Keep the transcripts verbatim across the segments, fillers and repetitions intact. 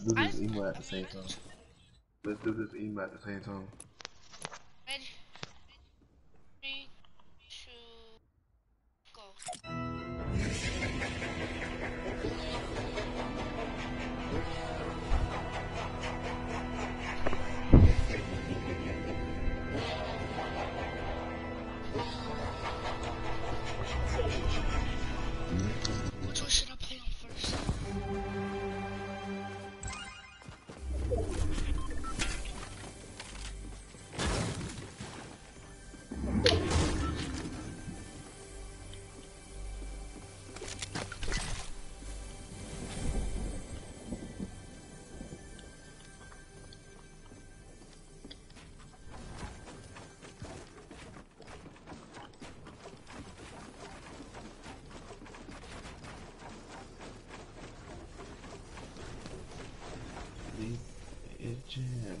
do this emo at the same time. Let's do this emo at the same time. Ready? Three, two, go. Which one should I play on first? It's jam.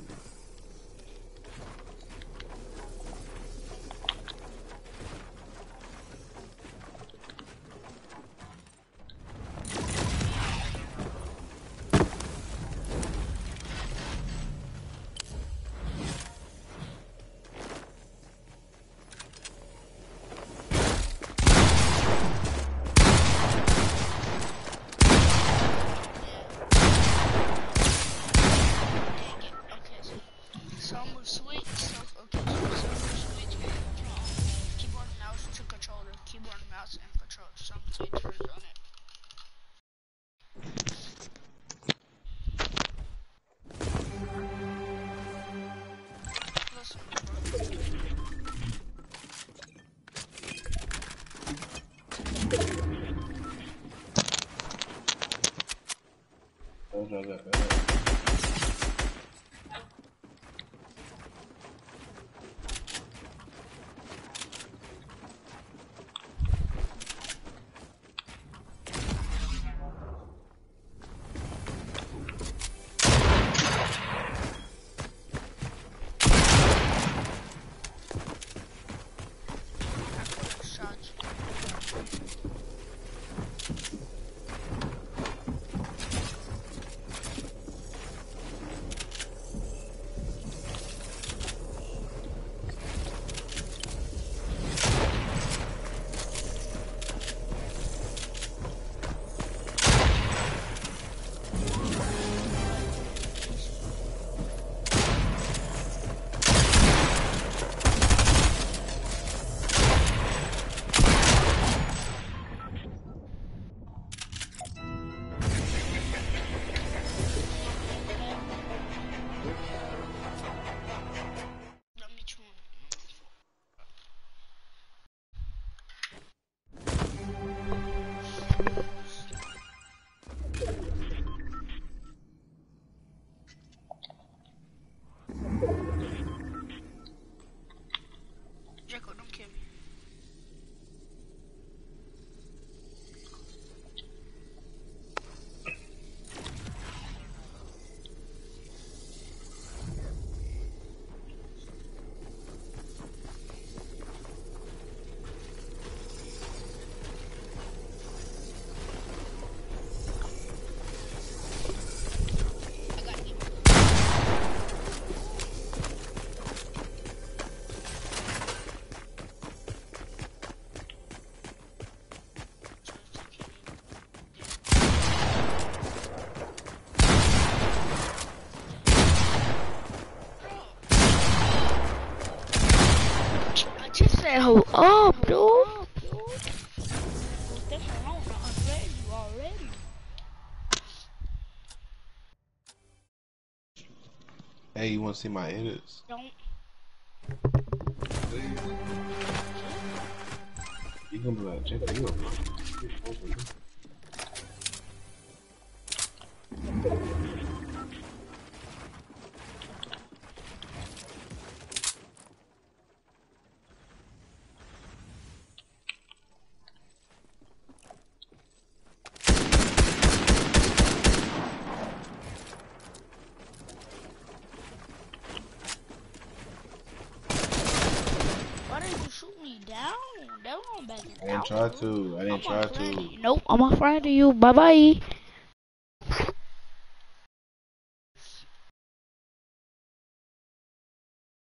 Oh, no, no, no. Said hold up, dude. Hey, you want to see my edits? Don't. You gonna be like, check it out. Down, down, back I didn't try to. I didn't try to. Nope, I'm not friend to you. Bye bye.